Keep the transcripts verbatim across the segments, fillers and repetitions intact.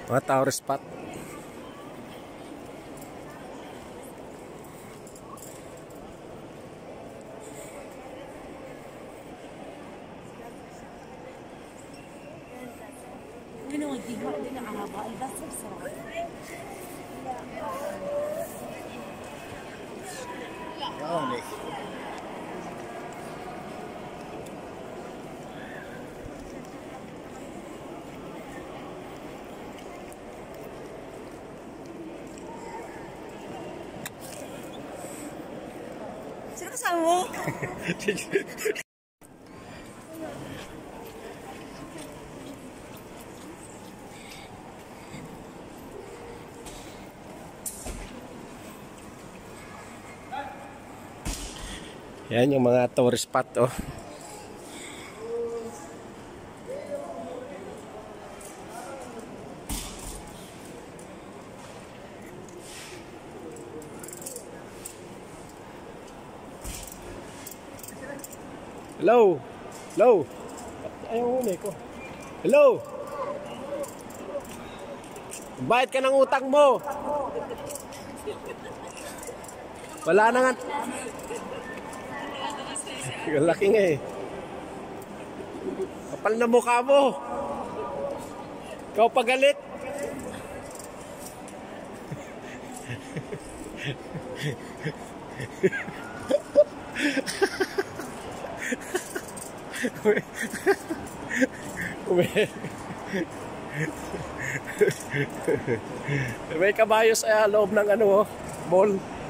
Mga tourist spot. منو يجيبوا عندنا على باقي بس بسرعة. Yun eh. Sino kasama mo? Yan yung mga tourist spot, oh. Hello. Hello. Ayaw huli ko. Hello. Bayad ka ng utang mo. Wala na nga. Laki nga eh. Kapal na mukha mo. Ikaw pagalit. May kabayo sa loob ng ano, mall.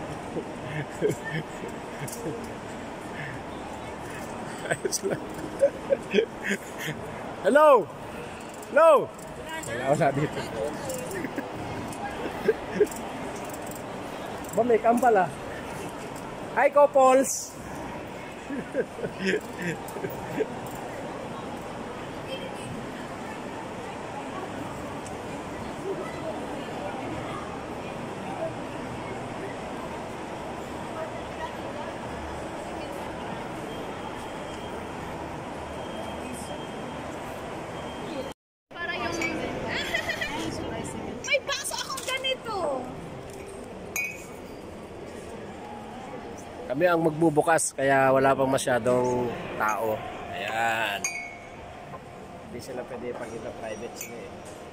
Hello! Hello! Wala, wala dito. Ba, may kampal ah. Hi, couples! Kami ang magbubukas kaya wala pang masyadong tao. Ayan. Hindi sila pwede ipakita private sila eh.